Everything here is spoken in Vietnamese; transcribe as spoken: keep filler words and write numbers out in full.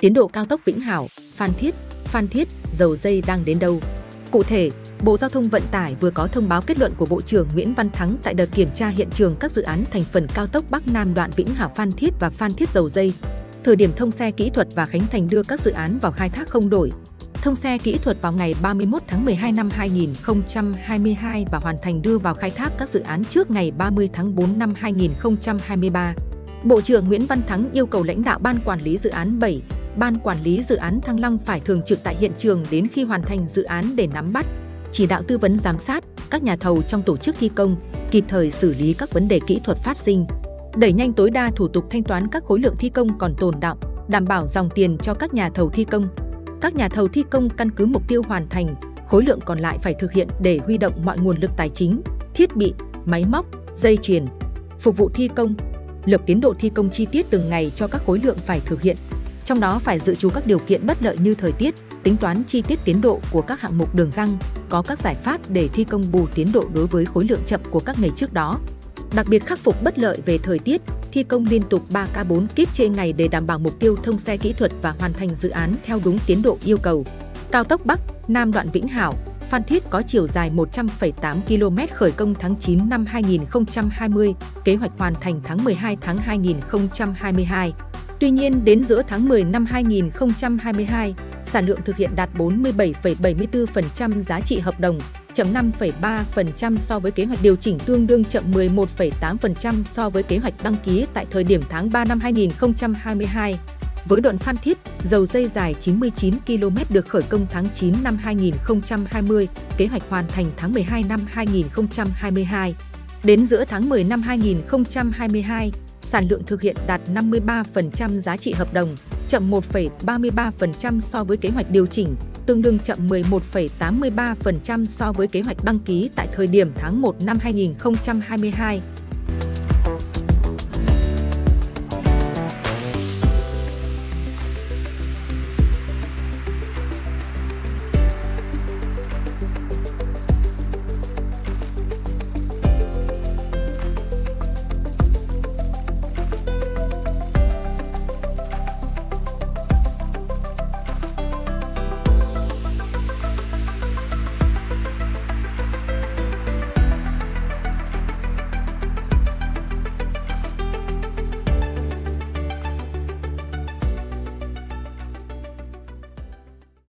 Tiến độ cao tốc Vĩnh Hảo, Phan Thiết, Phan Thiết, dầu dây đang đến đâu? Cụ thể, Bộ Giao thông Vận tải vừa có thông báo kết luận của Bộ trưởng Nguyễn Văn Thắng tại đợt kiểm tra hiện trường các dự án thành phần cao tốc Bắc Nam đoạn Vĩnh Hảo Phan Thiết và Phan Thiết dầu dây. Thời điểm thông xe kỹ thuật và khánh thành đưa các dự án vào khai thác không đổi. Thông xe kỹ thuật vào ngày ba mươi mốt tháng mười hai năm hai nghìn không trăm hai mươi hai và hoàn thành đưa vào khai thác các dự án trước ngày ba mươi tháng tư năm hai nghìn không trăm hai mươi ba. Bộ trưởng Nguyễn Văn Thắng yêu cầu lãnh đạo Ban Quản lý Dự án bảy, Ban Quản lý Dự án Thăng Long phải thường trực tại hiện trường đến khi hoàn thành dự án để nắm bắt, chỉ đạo tư vấn giám sát các nhà thầu trong tổ chức thi công, kịp thời xử lý các vấn đề kỹ thuật phát sinh, đẩy nhanh tối đa thủ tục thanh toán các khối lượng thi công còn tồn đọng, đảm bảo dòng tiền cho các nhà thầu thi công. Các nhà thầu thi công căn cứ mục tiêu hoàn thành, khối lượng còn lại phải thực hiện để huy động mọi nguồn lực tài chính, thiết bị, máy móc, dây chuyền, phục vụ thi công, lập tiến độ thi công chi tiết từng ngày cho các khối lượng phải thực hiện. Trong đó phải dự trù các điều kiện bất lợi như thời tiết, tính toán chi tiết tiến độ của các hạng mục đường găng, có các giải pháp để thi công bù tiến độ đối với khối lượng chậm của các ngày trước đó. Đặc biệt khắc phục bất lợi về thời tiết, thi công liên tục ba K bốn kíp trên ngày để đảm bảo mục tiêu thông xe kỹ thuật và hoàn thành dự án theo đúng tiến độ yêu cầu. Cao tốc Bắc, Nam đoạn Vĩnh Hảo, Phan Thiết có chiều dài một trăm phẩy tám ki lô mét khởi công tháng chín năm hai nghìn không trăm hai mươi, kế hoạch hoàn thành tháng mười hai tháng hai nghìn không trăm hai mươi hai. Tuy nhiên, đến giữa tháng mười năm hai nghìn không trăm hai mươi hai, sản lượng thực hiện đạt bốn mươi bảy phẩy bảy mươi tư phần trăm giá trị hợp đồng, chậm năm phẩy ba phần trăm so với kế hoạch điều chỉnh, tương đương chậm mười một phẩy tám phần trăm so với kế hoạch đăng ký tại thời điểm tháng ba năm hai nghìn không trăm hai mươi hai. Với đoạn Phan Thiết, dầu dây dài chín mươi chín ki lô mét được khởi công tháng chín năm hai nghìn không trăm hai mươi, kế hoạch hoàn thành tháng mười hai năm hai nghìn không trăm hai mươi hai. Đến giữa tháng mười năm hai nghìn không trăm hai mươi hai, sản lượng thực hiện đạt năm mươi ba phần trăm giá trị hợp đồng, chậm một phẩy ba mươi ba phần trăm so với kế hoạch điều chỉnh, tương đương chậm mười một phẩy tám mươi ba phần trăm so với kế hoạch đăng ký tại thời điểm tháng một năm hai nghìn không trăm hai mươi hai.